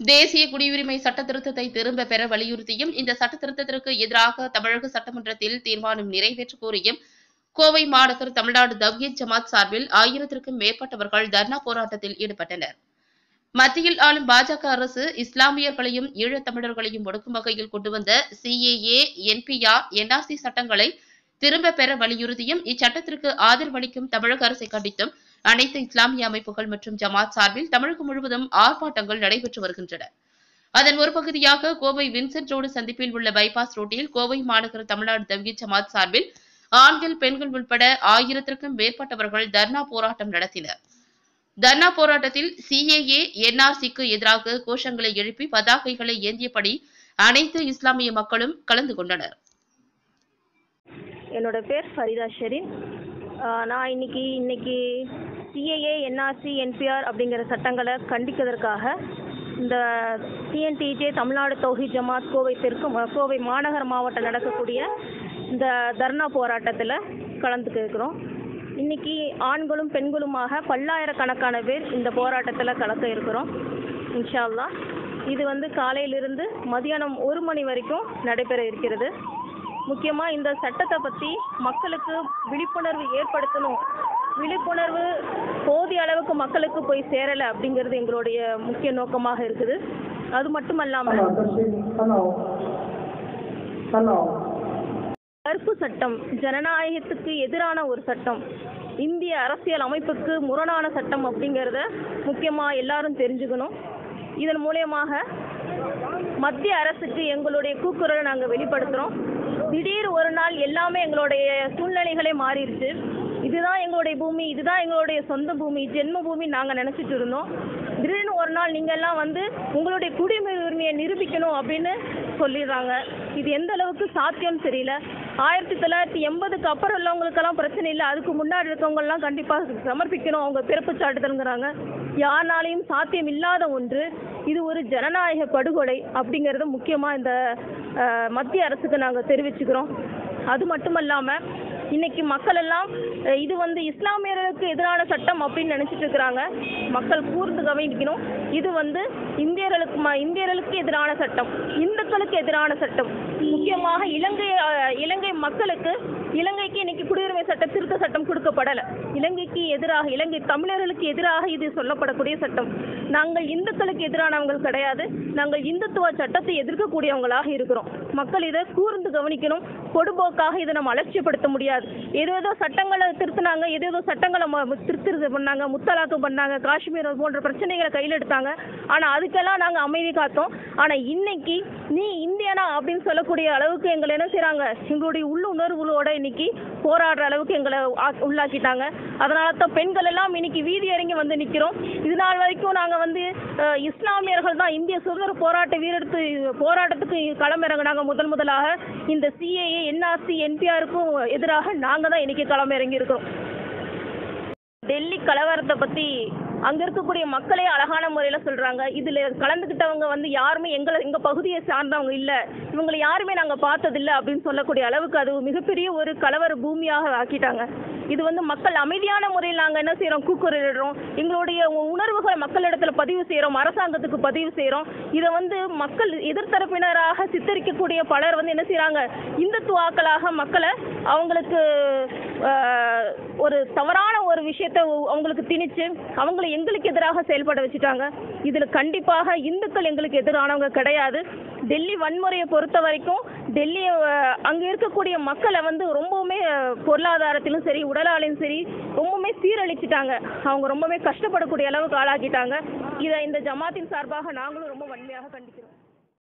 தேசிய குடியுரிமை சட்ட திருத்தத்தை திரும்ப பெற வலியுறுத்தியும் இந்த சட்ட திருத்தத்திற்கு எதிராக தமிழக சட்டமன்றத்தில் தீர்மானம் நிறைவேற்ற கோரியும் கோவை மாநகர் தமிழ்நாடு தவ்ஹீத் ஜமாத் சார்பில் 1000க்கும் மேற்பட்டவர்கள் தர்ணா போராட்டத்தில் ஈடுபட்டனர். மத்தியில் ஆளும் பாஜக அரசு இஸ்லாமியர்களையும் ஈழத்தமிழர்களையும் ஒடுக்கும் வகையில் கொண்டு வந்த CAA, NPR, NRC சட்டங்களை திரும்ப பெற வலியுறுத்தியும் இச்சட்டத்திற்கு ஆதரவளிக்கும் தமிழக அரசை கண்டித்தும் அனைத்து இஸ்லாமிய அமைப்புகள் மற்றும் ஜமாத் சார்பில் தமிழகம் முழுவதும் ஆர்ப்பாட்டங்கள் நடைபெற்று வருகின்றன. அதன் ஒரு பகுதியாக கோவை வின்சென்ட் ரோடு சந்திப்பில் உள்ள பைபாஸ் ரோட்டில் கோவை மாநகர தமிழ்நாடு தவ்ஹீத் ஜமாத் சார்பில் ஆண்கள், பெண்கள் உட்பட 1000க்கும் மேற்பட்டவர்கள் தர்ணா போராட்டம் நடத்தினர். தர்ணா போராட்டத்தில் CAA, NRCக்கு எதிராக கோஷங்களை எழுப்பி பதாகைகளை ஏந்தியபடி அனைத்து இஸ்லாமிய மக்களும் கலந்து கொண்டனர். என்னோட பேர் ஃபரிதா ஷெரீன். நான் இன்னைக்கு CAA, NRC, NPR அப்படிங்கிற சட்டங்களை கண்டிக்கிறதுக்காக இந்த TNTJ தமிழ்நாடு தௌஹீத் ஜமாத் கோவை மாநகர மாவட்டம் நடக்கக்கூடிய இந்த தர்ணா போராட்டத்தில் கலந்துக்கிறோம். இன்னைக்கு ஆண்களும் பெண்களுமாக பல்லாயிரக்கணக்கான பேர் இந்த போராட்டத்தில் கலக்க இருக்கிறோம். இன்ஷா அல்லாஹ் இது காலையிலிருந்து மதியானம் 1 மணி வரைக்கும் நடைபெற இருக்கிறது. முக்கியமாக இந்த சட்டத்தை பற்றி மக்களுக்கு விழிப்புணர்வு ஏற்படுத்தணும். விழிப்புணர்வு போதிய அளவுக்கு மக்களுக்கு போய் சேரலை அப்படிங்கிறது எங்களுடைய முக்கிய நோக்கமாக இருக்குது. அது மட்டுமல்லாமல் கருப்பு சட்டம் ஜனநாயகத்துக்கு எதிரான ஒரு சட்டம், இந்திய அரசியல் அமைப்புக்கு முரணான சட்டம் அப்படிங்கிறத முக்கியமாக எல்லாரும் தெரிஞ்சுக்கணும். இதன் மூலமாக மத்திய அரசுக்கு எங்களுடைய கூக்குரலை நாங்கள் வெளிப்படுத்துகிறோம். திடீர் ஒரு நாள் எல்லாமே எங்களுடைய சூழ்நிலைகளே மாறிடுச்சு. இதுதான் எங்களுடைய பூமி, இதுதான் எங்களுடைய சொந்த பூமி, ஜென்ம பூமி நாங்கள் நினச்சிட்டு இருந்தோம். திடீர்னு ஒரு நாள் நீங்கள் எல்லாம் உங்களுடைய குடியுரிமையை நிரூபிக்கணும் அப்படின்னு சொல்லிடுறாங்க. இது எந்த அளவுக்கு சாத்தியம்னு தெரியல. 1980க்கு அப்புறம் உள்ளவங்களுக்கெல்லாம் பிரச்சனை இல்லை, அதுக்கு முன்னாடி இருக்கவங்கெல்லாம் கண்டிப்பாக சமர்ப்பிக்கணும் அவங்க பிறப்பு சான்றிதழ்ங்கிறாங்க. யாருனாலையும் சாத்தியம் இல்லாத ஒன்று. இது ஒரு ஜனநாயக படுகொலை அப்படிங்கிறது முக்கியமாக இந்த மத்திய அரசுக்கு நாங்கள் தெரிவிச்சுக்கிறோம். அது மட்டுமல்லாமல் இன்னைக்கு மக்கள் எல்லாம் இது இஸ்லாமியர்களுக்கு எதிரான சட்டம் அப்படின்னு நினைச்சிட்டு இருக்கிறாங்க. மக்கள் கூர்ந்து கவனிக்கணும். இது இந்தியர்களுக்கு எதிரான சட்டம், இந்துக்களுக்கு எதிரான சட்டம். முக்கியமாக இலங்கை மக்களுக்கு இலங்கைக்கு இன்னைக்கு குடியுரிமை திருத்த சட்டம் கொடுக்கப்படலை. இலங்கை தமிழர்களுக்கு எதிராக இது சொல்லப்படக்கூடிய சட்டம். நாங்கள் இந்துக்களுக்கு எதிரானவங்கள் கிடையாது. நாங்கள் இந்துத்துவ சட்டத்தை எதிர்க்கக்கூடியவங்களாக இருக்கிறோம். மக்கள் இதை கூர்ந்து கவனிக்கணும். பொடுபோக்காக இதை நம்ம அலட்சியப்படுத்த முடியாது. ஏதோ சட்டங்களை திருத்தினாங்க, ஏதோ சட்டங்களை திருத்தம் பண்ணாங்க, முத்தலாக்கு பண்ணாங்க, காஷ்மீர் போன்ற பிரச்சனைகளை கையில் எடுத்தாங்க. ஆனால் அதுக்கெல்லாம் நாங்கள் அமைதி காத்தோம். ஆனால் இன்னைக்கு நீ இந்தியனா அப்படின்னு சொல்லக்கூடிய அளவுக்கு எங்களை என்ன செய்கிறாங்க, எங்களுடைய உள்ளுணர்வுகளோட இன்னைக்கு போராடுற அளவுக்கு எங்களை உள்ளாக்கிட்டாங்க. அதனால தான் பெண்கள் எல்லாம் இன்னைக்கு வீதி இறங்கி நிற்கிறோம். இது நாள் வரைக்கும் நாங்கள் இஸ்லாமியர்கள் தான் இந்திய சுதந்திர போராட்டத்துக்கு களமிறங்கினாங்க. முதலாக இந்த CAA, NRC, NPRக்கும் எதிராக நாங்கள் தான் இன்னைக்கு களமிறங்கி இருக்கோம். டெல்லி கலவரத்தை பற்றி அங்கே இருக்கக்கூடிய மக்களே அழகான முறையில் சொல்கிறாங்க. இதில் கலந்துக்கிட்டவங்க யாருமே எங்கள் பகுதியை சார்ந்தவங்க இல்லை, இவங்களை யாருமே நாங்கள் பார்த்ததில்லை அப்படின்னு சொல்லக்கூடிய அளவுக்கு அது மிகப்பெரிய ஒரு கலவர பூமியாக ஆக்கிட்டாங்க. இது மக்கள் அமைதியான முறையில் நாங்கள் என்ன செய்கிறோம், கூக்குரலிடுறோம். எங்களுடைய உணர்வுகளை மக்களிடத்தில் பதிவு செய்கிறோம், அரசாங்கத்துக்கு பதிவு செய்கிறோம். இதை மக்கள் எதிர்த்தரப்பினராக சித்தரிக்கக்கூடிய பலர் என்ன செய்கிறாங்க, இந்துத்துவாக்களாக மக்களை அவங்களுக்கு ஒரு தவறான ஒரு விஷயத்தை அவங்களுக்கு திணிச்சு அவங்களை எங்களுக்கு எதிராக செயல்பட வச்சுட்டாங்க. இதில் கண்டிப்பாக இந்துக்கள் எங்களுக்கு எதிரானவங்க கிடையாது. டெல்லி வன்முறையை பொறுத்த வரைக்கும் டெல்லி அங்கே இருக்கக்கூடிய மக்களை ரொம்பவுமே பொருளாதாரத்திலும் சரி உடலாலையும் சரி ரொம்பவுமே சீரழிச்சிட்டாங்க. அவங்க ரொம்பவே கஷ்டப்படக்கூடிய அளவுக்கு ஆளாக்கிட்டாங்க. இதை இந்த ஜமாத்தின் சார்பாக நாங்களும் ரொம்ப வன்மையாக கண்டிக்கிறோம்.